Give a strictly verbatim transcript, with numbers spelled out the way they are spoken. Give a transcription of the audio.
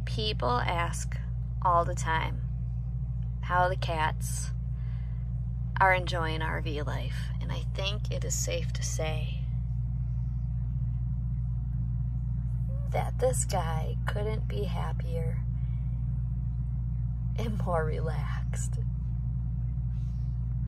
People ask all the time how the cats are enjoying R V life, and I think it is safe to say that this guy couldn't be happier and more relaxed.